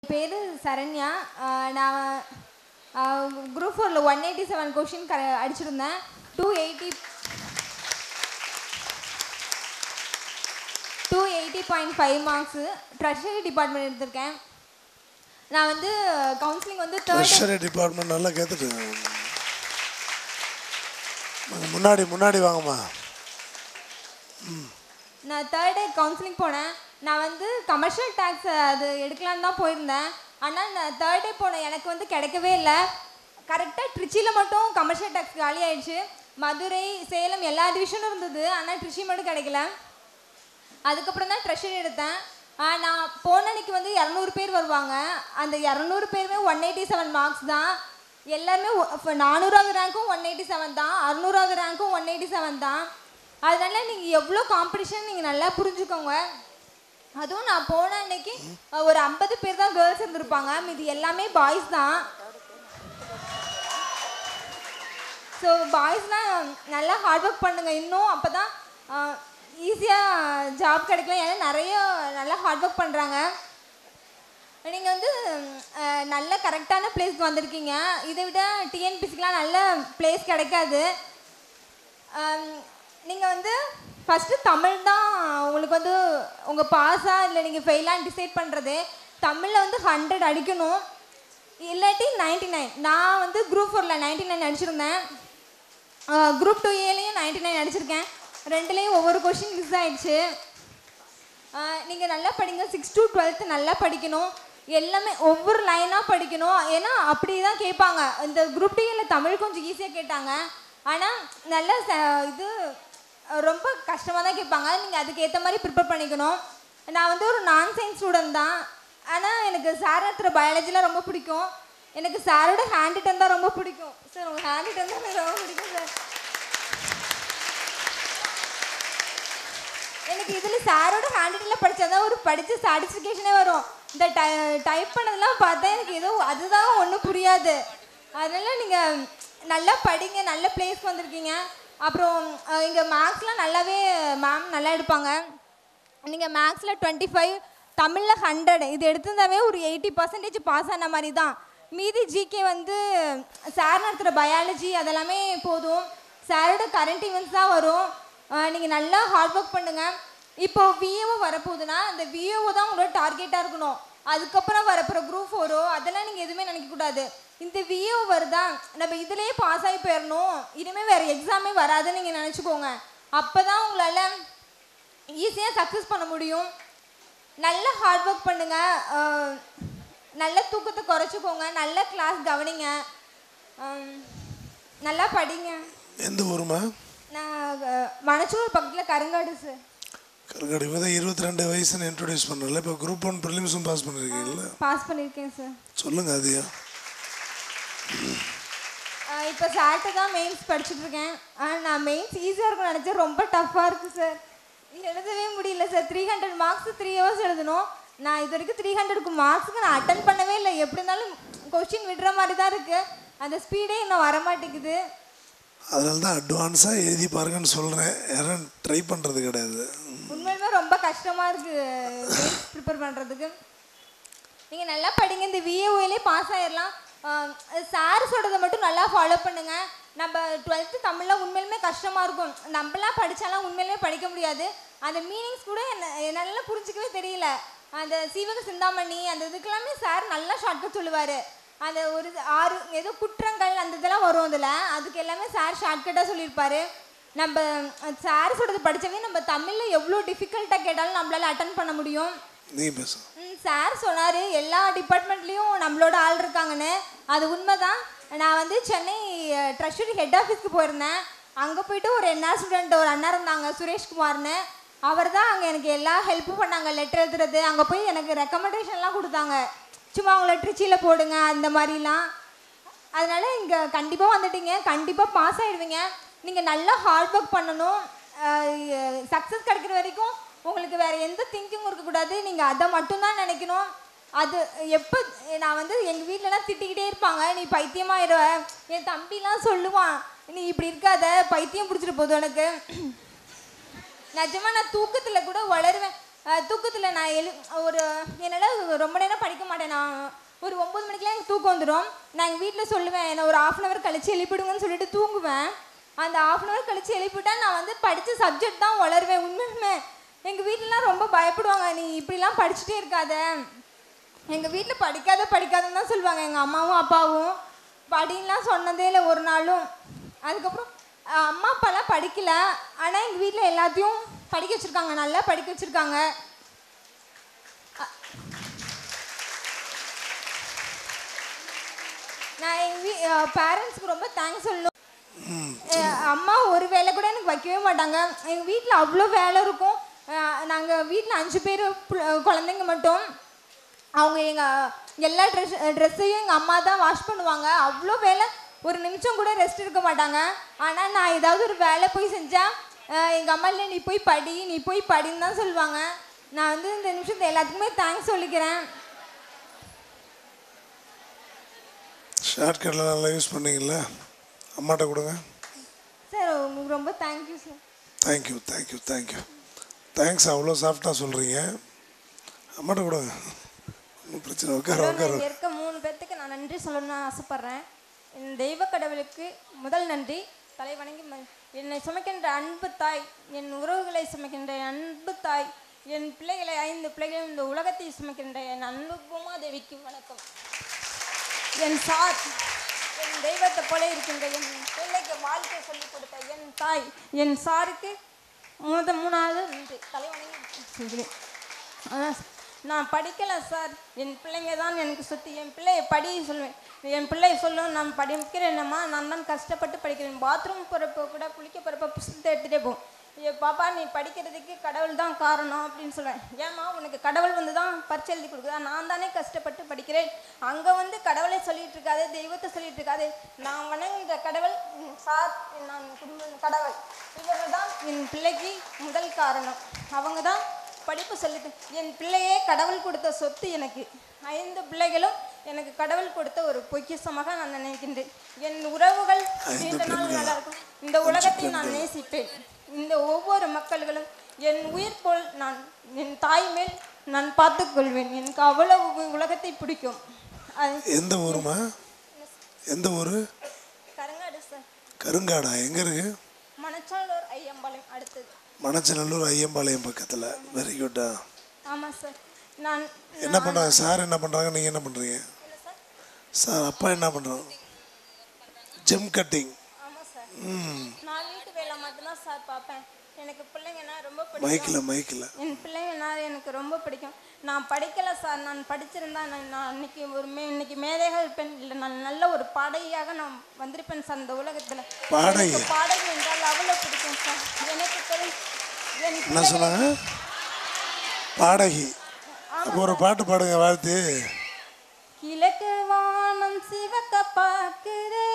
பேர் சரண்யா. நான் குரூப் 4ல 187 கொஷின் அடிச்சிருந்தேன். 280.5 மார்க்ஸு. ட்ரெஷரி டிபார்ட்மெண்ட் எடுத்திருக்கேன். நான் வந்து கவுன்சிலிங் வந்து ட்ரெஷரி டிபார்ட்மெண்ட் நல்லா கேட்டுட்டுங்க. முன்னாடி வாங்கம்மா. நான் தேர்ட் டே கவுன்சிலிங் போனேன். நான் வந்து கமர்ஷியல் டேக்ஸ் அது எடுக்கலான்னு தான் போயிருந்தேன். ஆனால் நான் தேர்ட் டே போனேன், எனக்கு வந்து கிடைக்கவே இல்லை. கரெக்டாக ட்ரிச்சியில் மட்டும் கமர்ஷியல் டேக்ஸ் காலி ஆயிடுச்சு. மதுரை, சேலம் எல்லா டிவிஷனும் இருந்தது, ஆனால் ட்ரிச்சி மட்டும் கிடைக்கல. அதுக்கப்புறம் தான் ட்ரெஷரி எடுத்தேன். நான் போன அன்னைக்கு வந்து 200 பேர் வருவாங்க. அந்த 200 பேருமே 187 மார்க்ஸ் தான். எல்லாருமே 400வது ரேங்க்கும் 187 தான், 600வது ரேங்க்கும் 187 தான். அதனால நீங்கள் எவ்வளோ காம்படிஷன் நீங்கள் நல்லா புரிஞ்சுக்கோங்க. அதுவும் நான் போன அன்னைக்கு ஒரு 50 பேர் தான் கேர்ள்ஸ் இருந்திருப்பாங்க, மீது எல்லாமே பாய்ஸ் தான். ஸோ பாய்ஸ்லாம் நல்லா ஹார்ட் ஒர்க் பண்ணுங்க இன்னும், அப்போ தான் ஈஸியாக ஜாப் கிடைக்கலாம். ஏன்னா நிறைய நல்லா ஹார்ட் ஒர்க் பண்ணுறாங்க. நீங்கள் வந்து நல்ல கரெக்டான பிளேஸ்க்கு வந்திருக்கீங்க. இதை விட டிஎன்பிசிக்கெலாம் நல்ல பிளேஸ் கிடைக்காது. நீங்கள் வந்து ஃபஸ்ட்டு தமிழ் தான் உங்களுக்கு வந்து உங்கள் பாஸாக இல்லை நீங்கள் ஃபெயிலான்னு டிசைட் பண்ணுறது. தமிழில் வந்து 100 அடிக்கணும், இல்லாட்டி 99. நான் வந்து குரூப் 4ல 99 அடிச்சிருந்தேன். குரூப் 2ஏலையும் 99 அடிச்சிருக்கேன். ரெண்டுலேயும் ஒவ்வொரு கொஷின் மிஸ் ஆகிடுச்சு. நீங்கள் நல்லா படிங்க. 6 to 12 நல்லா படிக்கணும். எல்லாமே ஒவ்வொரு லைனாக படிக்கணும். ஏன்னா அப்படி தான் கேட்பாங்க. இந்த குரூப் 2ஏல தமிழ் கொஞ்சம் ஈஸியாக கேட்டாங்க, ஆனால் நல்ல இது ரொம்ப கஷ்டமாக தான் கேட்பாங்க. நீங்கள் அதுக்கு ஏற்ற மாதிரி ப்ரிப்பேர் பண்ணிக்கணும். நான் வந்து ஒரு நான் சயின்ஸ் ஸ்டூடெண்ட் தான், ஆனால் எனக்கு சார் நடத்துகிற பயாலஜிலாம் ரொம்ப பிடிக்கும். எனக்கு சாரோட ஹேண்ட் ரிட்டன் தான் ரொம்ப பிடிக்கும். சார் உங்கள் ஹேண்ட் ரிட்டன் தான் எனக்கு ரொம்ப பிடிக்கும் சார். எனக்கு இதில் சாரோட ஹேண்ட் ரிட்டனில் படித்தா தான் ஒரு படித்த சாட்டிஸ்ஃபிகேஷனே வரும். இந்த டைப் பண்ணதெல்லாம் பார்த்தா எனக்கு ஏதோ அதுதான் ஒன்றும் புரியாது. அதனால் நீங்கள் நல்லா படிங்க, நல்ல பிளேஸ்க்கு வந்திருக்கீங்க. அப்புறம் இங்கே மேக்ஸ்லாம் நல்லாவே மேம் நல்லா எடுப்பாங்க. நீங்கள் மேக்ஸில் 25, தமிழில் 100 இது எடுத்திருந்தாவே ஒரு 80% பாஸ் ஆன மாதிரி தான். மீதி ஜிகே வந்து சார் நடத்துகிற பயாலஜி அதெல்லாமே போதும். சாரோட கரண்ட் ஈவெண்ட்ஸ் தான் வரும். நீங்கள் நல்லா ஹார்ட் ஒர்க் பண்ணுங்கள். இப்போது விஏஓ வரப்போகுதுன்னா அந்த விஏஓ தான் உங்களோட டார்கெட்டாக இருக்கணும். அதுக்கப்புறம் வரப்போகிற குரூப் 4 அதெல்லாம் நீங்கள் எதுவுமே நினைக்கக்கூடாது. இந்த விஏஓ வருதா, நம்ம இதிலேயே பாஸ் ஆகி போயிடணும், இனிமேல் வேறு எக்ஸாமே வராதுன்னு நீங்கள் நினச்சிக்கோங்க. அப்போ தான் உங்களால் ஈஸியாக சக்ஸஸ் பண்ண முடியும். நல்ல ஹார்ட் ஒர்க் பண்ணுங்கள். நல்ல தூக்கத்தை குறைச்சிக்கோங்க. நல்ல கிளாஸ் கவனிங்க. நல்லா படிங்க. எந்த ஊருமா? நான் மணச்சூர் பக்கத்தில் கருங்காடு சார். கருங்காடு. இப்போ தான் 22 வயசுன்னு இன்ட்ரோடியூஸ் பண்ணல. இப்போ குரூப் 1 ப்ரிலிம்ஸும் பாஸ் பண்ணியிருக்கீங்கல்ல? பாஸ் பண்ணியிருக்கேன் சார். சொல்லுங்கள் அதையா. இப்போ சார்ட்டு தான் மெயின்ஸ் படிச்சுட்ருக்கேன். நான் மெயின்ஸ் ஈஸியாக இருக்கும்னு நினச்சேன், ரொம்ப டஃப்பாக இருக்குது சார். எழுதவே முடியல சார். 300 மார்க்ஸ் 3 hours எழுதணும். நான் இது வரைக்கும் 300 மார்க்ஸுக்கு நான் அட்டன் பண்ணவே இல்லை. எப்படி இருந்தாலும் கொஸ்டின் விடுற மாதிரி தான் இருக்குது. அந்த ஸ்பீடே இன்னும் வரமாட்டேங்குது. அதனால தான் அட்வான்ஸாக எழுதி பாருங்கன்னு சொல்கிறேன். யாரும் ட்ரை பண்ணுறது கிடையாது. உண்மையிலுமே ரொம்ப கஷ்டமாக இருக்குது ப்ரிப்பேர் பண்ணுறதுக்கு. நீங்கள் நல்லா படிங்க. இந்த விஏஓலே பாஸ் ஆகிடலாம். சார் சொல்கிறத மட்டும் நல்லா ஃபாலோ பண்ணுங்கள். நம்ம 12th தமிழில் உண்மையிலுமே கஷ்டமாக இருக்கும். நம்மளாம் படித்தாலாம் உண்மையிலுமே படிக்க முடியாது. அந்த மீனிங்ஸ் கூட என்னால் புரிஞ்சிக்கவே தெரியல. அந்த சீவக சிந்தாமணி அந்த இதுக்கெல்லாமே சார் நல்லா ஷார்ட்கட் சொல்லுவார். அந்த ஒரு 6 ஏதோ குற்றங்கள் அந்த இதெல்லாம் வரும் அதில், அதுக்கு எல்லாமே சார் ஷார்ட்கட்டாக சொல்லியிருப்பார். நம்ம சார் சொல்கிறது படித்தவே நம்ம தமிழில் எவ்வளோ டிஃபிகல்ட்டாக கேட்டாலும் நம்மளால் அட்டன் பண்ண முடியும். நீ பேச. சார் சொன்னார் எல்லா டிபார்ட்மெண்ட்லேயும் நம்மளோட ஆள் இருக்காங்கன்னு. அது உண்மை தான். நான் வந்து சென்னை ட்ரெஷரி ஹெட் ஆஃபீஸ்க்கு போயிருந்தேன். அங்கே போய்ட்டு ஒரு என்ஆர் ஸ்டூடெண்ட் ஒரு அண்ணா இருந்தாங்க, சுரேஷ்குமார்னு. அவர் தான் அங்கே எனக்கு எல்லா ஹெல்ப்பும் பண்ணாங்க. லெட்டர் எழுதுறது, அங்கே போய் எனக்கு ரெக்கமெண்டேஷன்லாம் கொடுத்தாங்க. சும்மா அவங்கள ட்ரிச்சியில் போடுங்க அந்த மாதிரிலாம். அதனால் இங்கே கண்டிப்பாக வந்துட்டீங்க, கண்டிப்பாக பாஸ் ஆகிடுவீங்க. நீங்கள் நல்லா ஹார்ட் ஒர்க் பண்ணணும். சக்ஸஸ் கிடைக்கிற வரைக்கும் உங்களுக்கு வேறு எந்த திங்கிங்கும் இருக்கக்கூடாது. நீங்கள் அதை மட்டும்தான் நினைக்கணும். அது எப்போ நான் வந்து எங்கள் வீட்டிலலாம் திட்டிக்கிட்டே இருப்பாங்க, நீ பைத்தியமாகிடுவ. என் தம்பிலாம் சொல்லுவான், நீ இப்படி இருக்காத, பைத்தியம் பிடிச்சிட்டு போதும் எனக்கு. நிஜமாக நான் தூக்கத்தில் கூட வளருவேன். தூக்கத்தில் நான் ஒரு என்னால் ரொம்ப நேரம் படிக்க மாட்டேன். நான் ஒரு 9 மணிக்கெலாம் எனக்கு தூக்கம் வந்துடும். நான் எங்கள் வீட்டில் சொல்லுவேன், என்னை ஒரு 1/2 hour கழிச்சு எழுப்பிடுங்கன்னு சொல்லிட்டு தூங்குவேன். அந்த 1/2 hour கழிச்சு எழுப்பிட்டா நான் வந்து படித்த சப்ஜெக்ட் தான் வளருவேன். உண்மையுமே எங்கள் வீட்டிலலாம் ரொம்ப பயப்படுவாங்க, நீ இப்படிலாம் படிச்சுட்டே இருக்காத. எங்கள் வீட்டில் படிக்காதுன்னு தான் சொல்லுவாங்க. எங்கள் அம்மாவும் அப்பாவும் படின்லாம் சொன்னதே இல்லை ஒரு நாளும். அதுக்கப்புறம் அம்மா அப்பாலாம் படிக்கல, ஆனால் எங்கள் வீட்டில் எல்லாத்தையும் படிக்க வச்சுருக்காங்க, நல்லா படிக்க வச்சுருக்காங்க. நான் எங்கள் பேரண்ட்ஸ்க்கு ரொம்ப தேங்க்ஸ் சொல்லணும். அம்மா ஒரு வேலை கூட எனக்கு வைக்கவே மாட்டாங்க. எங்கள் வீட்டில் அவ்வளோ வேலை இருக்கும். நாங்கள் வீட்டில் 5 பேர் குழந்தைங்க மட்டும். அவங்க எல்லா ட்ரெஸ்ஸையும் எங்கள் அம்மா தான் வாஷ் பண்ணுவாங்க. அவ்வளோ வேலை, ஒரு நிமிஷம் கூட ரெஸ்ட் இருக்க மாட்டாங்க. ஆனால் நான் ஏதாவது ஒரு வேலை போய் செஞ்சால் எங்கள் அம்மா இல்லை, நீ போய் படின்னு தான் சொல்லுவாங்க. நான் வந்து இந்த நிமிஷத்தை எல்லாத்துக்குமே தேங்க்ஸ் சொல்லிக்கிறேன். ஷார்ட்கட்டில் நல்லா யூஸ் பண்ணீங்களா? அம்மாட்ட கொடுங்க சார். உங்களுக்கு ரொம்ப தேங்க்யூ சார். தேங்க்யூ. தேங்க்ஸ் அவ்வளோ சாஃப்டாக சொல்கிறீங்க. அம்மாட்ட கொடுங்க, ஒன்றும் பிரச்சனை. உட்கார இருக்க 3 பேர்த்துக்கு நான் நன்றி சொல்லணும்னு ஆசைப்பட்றேன். என் தெய்வ கடவுளுக்கு முதல் நன்றி. தலை வணங்கி என்னை சுமக்கின்ற அன்பு தாய், என் உறவுகளை சுமக்கின்ற அன்பு தாய், என் பிள்ளைகளை 5 பிள்ளைகளும் இந்த உலகத்தை சுமக்கின்ற என் அன்பு பூமாதேவிக்கு வணக்கம். என் சார், என் தெய்வத்தை போல இருக்கின்ற என் பிள்ளைக்கு வாழ்க்கை சொல்லிக் கொடுத்த என் தாய், என் சாருக்கு 3வது நன்றி. தலை வணங்கி சொல்கிறேன். நான் படிக்கலை சார், என் பிள்ளைங்க தான் எனக்கு சுற்றி. என் பிள்ளையை படி சொல்லுவேன். என் பிள்ளை சொல்லும், நான் படிக்கிறேன்னம்மா, நான் தான் கஷ்டப்பட்டு படிக்கிறேன். பாத்ரூம் போகிறப்போ கூட, குளிக்க போகிறப்ப புஸ்தத்தை எடுத்துகிட்டே போகும். பாப்பா நீ படிக்கிறதுக்கு கடவுள் தான் காரணம் அப்படின்னு சொல்லுவேன். ஏம்மா உனக்கு கடவுள் வந்து தான் பரிச்சை எழுதி கொடுக்குதா? நான் தானே கஷ்டப்பட்டு படிக்கிறேன். அங்கே வந்து கடவுளை சொல்லிட்டு இருக்காது, தெய்வத்தை சொல்லிட்டு இருக்காது. நான் வணங்குகிற கடவுள் சார், நான் குடும்ப கடவுள், இவர்கள் தான் என் பிள்ளைக்கு முதல் காரணம். அவங்க தான் படிப்பு சொல்லிட்டு, என் பிள்ளையே கடவுள் கொடுத்த சொத்து எனக்கு. 5 பிள்ளைகளும் எனக்கு கடவுள் கொடுத்த ஒரு பொக்கிஷமாக நான் நினைக்கின்றேன். என் உறவுகள் நீண்ட நாள் நல்லா இருக்கும். இந்த உலகத்தை நான் நேசிப்பேன். இந்த ஒவ்வொரு மக்கள்களும் என் உயிர் போல் நான் என் தாய் மேல் நான் பார்த்துக்கொள்வேன். எனக்கு அவ்வளவு உலகத்தை பிடிக்கும். எந்த ஊருமா? எந்த ஊரு? கருங்காடு சார். கருங்காடா? எங்க இருக்கு? மணச்சநல்லூர் ஐயம்பாளையம் அடுத்தது. மணச்சநல்லூர் ஐயம்பாளையம் பக்கத்தில். வெரி குட்டா. ஆமாம் சார். நான் என்ன பண்ணுறாங்க சார்? என்ன பண்ணுறாங்க? நீங்கள் என்ன பண்ணுறீங்க சார்? அப்பா என்ன பண்ணுறாங்க? Gem cutting. ஆமாம் சார். நான் வீட்டு வேலை மட்டும்தான் சார் பார்ப்பேன். எனக்கு பிள்ளைங்கன்னா ரொம்ப பிடிக்கும். மைக்கில் என் பிள்ளைங்கன்னா எனக்கு ரொம்ப பிடிக்கும். நான் படிக்கலை சார். நான் படிச்சிருந்தா நான் இன்னைக்கு மேதையாக இருப்பேன். இல்லை, நான் நல்ல ஒரு பாடகியாக நான் வந்திருப்பேன் சார் இந்த உலகத்தில். பாடகி என்றால் அவ்வளோ பிடிக்கும் சார். எனக்கு என்ன சொன்னாங்க? பாடகி. அப்போ ஒரு பாட்டு பாடுங்க, வாழ்த்து. கிழக்கு வானம் சிவக்க பார்க்குதே,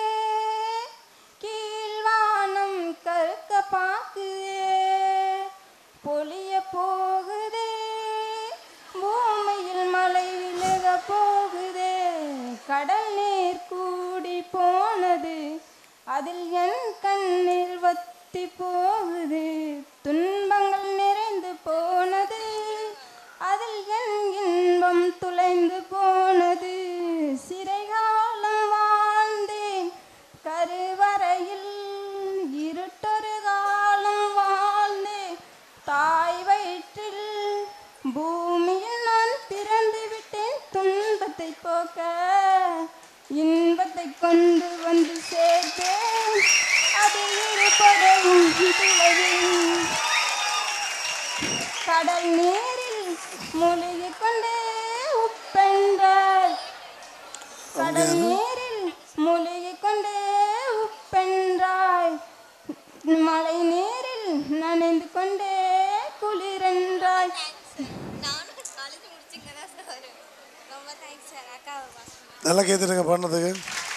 கீழ்வானம் கருக்க பார்க்குதே, பொழிய போகுதே, பூமியில் மழை விழுக போகுதே, கடல் நீர் கூடி போனது, அதில் என் கண்ணீர் வத்தி போகுது, துன்பங்கள் நிறைந்து போனது, அதில் என் இன்பம் துளைந்து போனது, சிறைகாலம் வாழ்ந்தேன் கருவறையில், இருட்டொரு காலம் வாழ்ந்தேன் தாய் வயிற்றில், பூமியில் நான் பிறந்து விட்டேன் துன்பத்தை போக்க, இன்பத்தை கொண்டு வந்து சேர்த்தேன் அது இருப்பதும் துளைவில், கடல் நீரில் மூழ்கிக் கொண்டே உப்பென்றாய், கடல் நீரில் மூழ்கிக் கொண்டே உப்பென்றாய், மழை நீரில் நனைந்து கொண்டே குளிரென்றாய். நல்லா கேட்டுருங்க பாடினதுக்கு.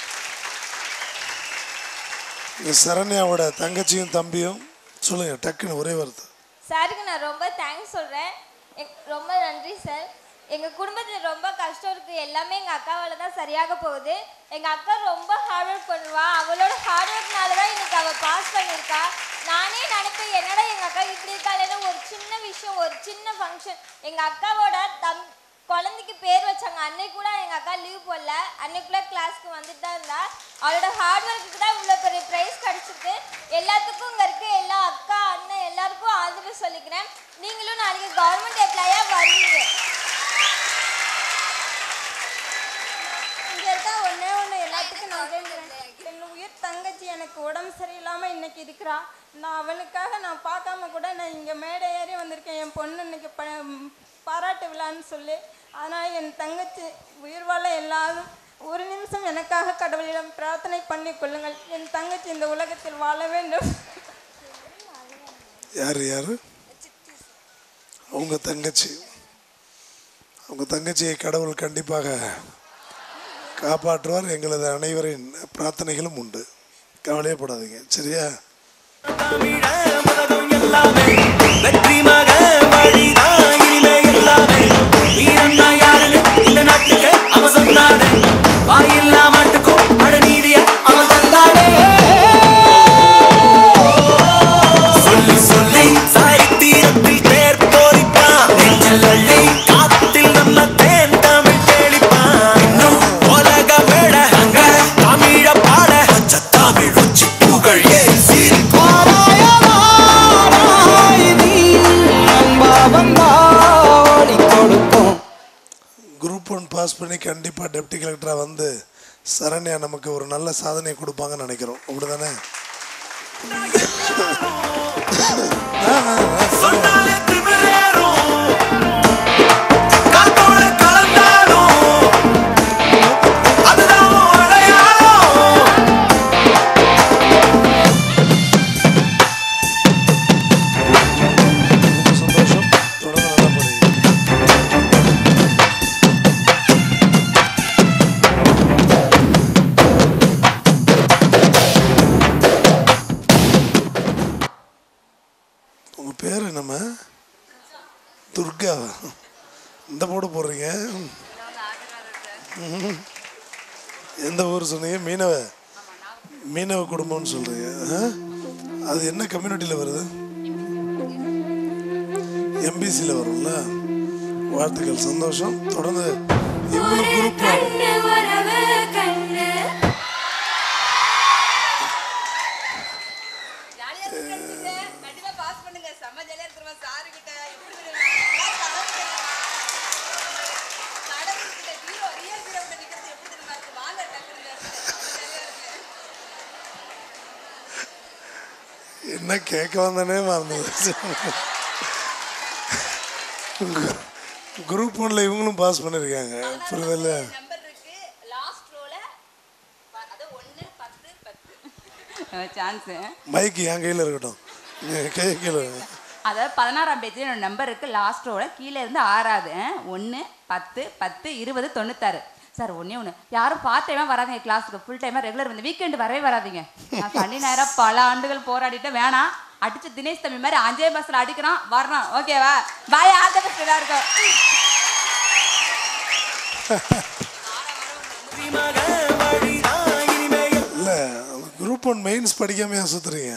சரண்யாவோட தங்கச்சியும் தம்பியும் சொல்லுங்க டக்குன்னு ஒரே வார்த்தை. சாருக்கு நான் ரொம்ப தேங்க்ஸ் சொல்கிறேன். ரொம்ப நன்றி சார். எங்கள் குடும்பத்தில் ரொம்ப கஷ்டம் இருக்குது. எல்லாமே எங்கள் அக்காவால் தான் சரியாக போகுது. எங்கள் அக்கா ரொம்ப ஹார்ட் ஒர்க் பண்ணுவா. அவளோட ஹார்ட் ஒர்க்னால தான் இன்னைக்கு அவள் பாஸ் பண்ணியிருக்கா. நானே நினைப்பேன், என்னடா எங்கள் அக்கா இப்படி இருக்காளேன்னு. ஒரு சின்ன விஷயம், ஒரு சின்ன ஃபங்க்ஷன், எங்கள் அக்காவோட குழந்தைக்கு பேர் வச்சாங்க. அன்னைக்கு கூட எங்கள் அக்கா லீவ் போடல, அன்னைக்குள்ள கிளாஸ்க்கு வந்துட்டு தான் இருந்தா. அவளோட ஹார்ட் ஒர்க்கு தான் இவ்வளோ பெரிய ப்ரைஸ் கிடச்சிருக்கு. எல்லாத்துக்கும் இங்கே இருக்க எல்லா அக்கா அண்ணன் எல்லாருக்கும் ஆதரவு சொல்லிக்கிறேன். நீங்களும் நாளைக்கு கவர்மெண்ட் எம்ப்ளாயாக வருவீங்க. இங்கே இருக்கா ஒன்றே ஒன்று எல்லாத்துக்கும் நான் கேட்குறேன். என் உயிர் தங்கச்சி எனக்கு உடம்பு சரியில்லாமல் இன்னைக்கு இருக்கிறா. நான் அவனுக்காக நான் பார்க்காம கூட நான் இங்கே மேடை ஏறி வந்திருக்கேன். என் பொண்ணு இன்னைக்கு பாராட்டு விழான்னு சொல்லி. ஆனால் என் தங்கச்சி உயிர் வாழ எல்லாரும் ஒரு நிமிஷம் எனக்காக கடவுளிடம் பிரார்த்தனை பண்ணி கொள்ளுங்கள். என் தங்கச்சி இந்த உலகத்தில் வாழ வேண்டும். யார் யார்? அவங்க தங்கச்சி. அவங்க தங்கச்சியை கடவுள் கண்டிப்பாக காப்பாற்றுவார். எங்களது அனைவரின் பிரார்த்தனைகளும் உண்டு. கவலையப்படாதீங்க, சரியா? குரூப் 1 பாஸ் பண்ணி கண்டிப்பாக டெப்டி கலெக்டராக வந்து சரண்யா நமக்கு ஒரு நல்ல சாதனையை கொடுப்பாங்கன்னு நினைக்கிறோம். அப்படிதானே? பேர் என்னம்மா? துர்கா. இந்த போடு போடுறீங்க. எந்த ஊர் சொன்னீங்க? மீனவ குடும்பம்னு சொல்றீங்க. அது என்ன கம்யூனிட்டியில் வருது? எம்பிசியில் வரும்ல. வாழ்த்துக்கள், சந்தோஷம். தொடர்ந்து இவ்வளவு குரூப் என்ன கேட்க வந்தனே மறந்து. குரூப் 1ல இவங்களும் பாஸ் பண்ணிருக்காங்க. புரியுதுல்ல? மைக்கு என் கையில் இருக்கட்டும். அதாவது 16ஆம் பேஜ் என்னோட நம்பர் இருக்கு. லாஸ்ட் ரோல கீழே இருந்து 6வது 1 10 10 20 96. சார் ஒன்றே யாரும் பார்ட் டைமாக வராதிங்க கிளாஸுக்கு. ஃபுல் டைமாக ரெகுலர் வந்து வீக்கெண்டு வரவே வராதிங்க. நான் சனி நேரம் பல ஆண்டுகள் போராடிட்டு வேணாம். அடிச்சு தினேஷ் தம்பி மாதிரி 5 மாசத்துல அடிக்கிறான் வரணும். ஓகேவா? பாய். ஆல் தி பெஸ்ட் எல்லாருக்கும். இல்லை, குரூப் 1 மெயின்ஸ் படிக்காமையா சுத்துறீங்க?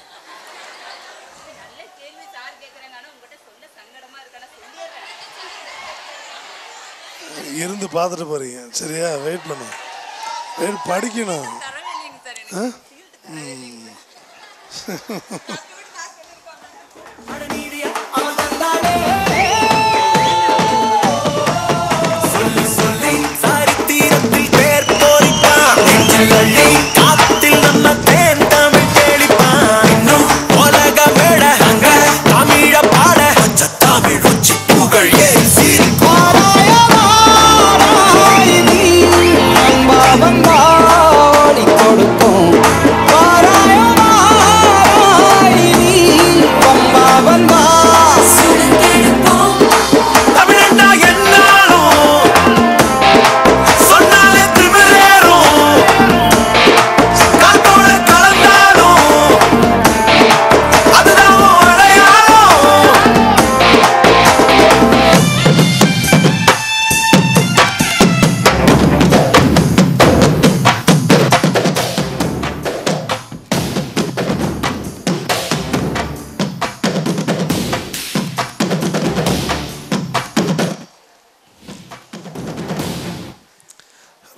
இருந்து பார்த்துட்டு போறீங்க, சரியா? வெயிட் பண்ணு, வெயிட் படிக்கணும்.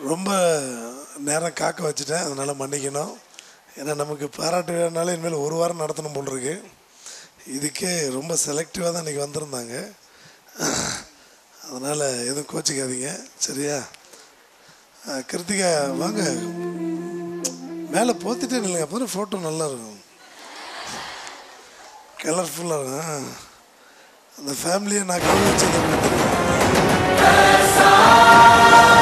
ரொம்ப நேரம் காக்க வச்சுட்டேன், அதனால் மன்னிக்கணும். ஏன்னா நமக்கு பாராட்டு விழானாலே இனிமேல் ஒரு வாரம் நடத்தணும் போல் இருக்கு. இதுக்கே ரொம்ப செலக்டிவாக தான் இன்றைக்கி வந்திருந்தாங்க. அதனால் எதுவும் கோச்சிக்காதீங்க, சரியா? கிருத்திகா வாங்க, மேலே போத்திட்டே இல்லைங்க, அப்போ ஃபோட்டோ நல்லா இருக்கும், கலர்ஃபுல்லாக இருக்கும். அந்த ஃபேமிலியை நான் கவனிச்சது